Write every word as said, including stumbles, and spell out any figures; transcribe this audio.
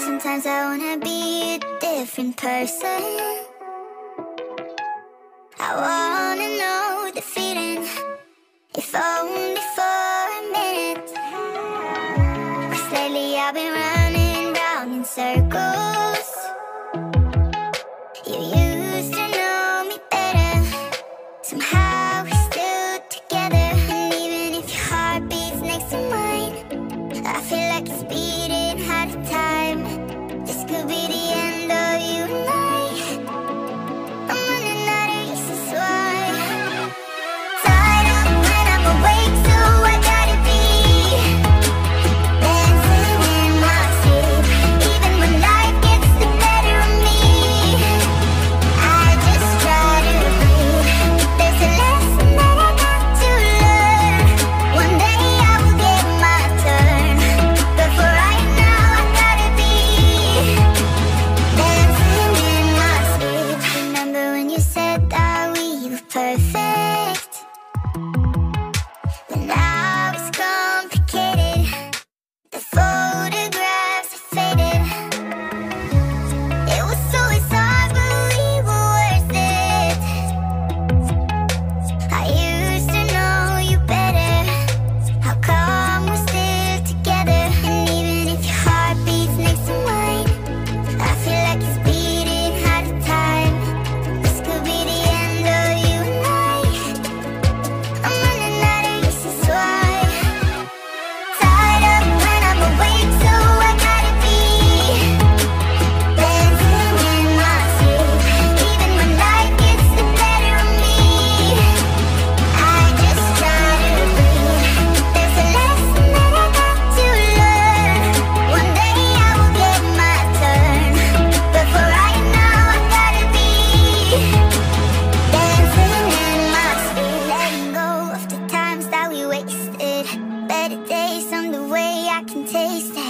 Sometimes I wanna be a different person. I wanna know the feeling, if only for a minute. 'Cause lately I've been running round in circles. You used to know me better. Somehow we're still together. And even if your heart beats next to mine, I feel like it's beating out of time. This could be the end of you and I. I'm running out of reasons why. Tied up when I'm awake, so I gotta be dancing in my sleep. Even when life gets the better of me, I just try to breathe. There's a lesson that I got to learn. One day I will get my turn, but for right now I gotta be dancing in my sleep. Remember when you said that we were perfect, but now it's complicated. The photographs are faded. It was always hard, but we were worth it. I used to know you better. How come we're still together? And even if your heart beats next to mine, I feel like it's beating out of time. This could be the end of you and I. I'm running out of reasons why. Tied up when I'm awake, so I gotta be dancing in my sleep. Even when life gets the better of me, I just try to breathe. There's a lesson that I got to learn. One day I will get my turn, but for right now I gotta be dancing in my sleep. Letting go of the times that we wasted. Better days on the way, I can taste it.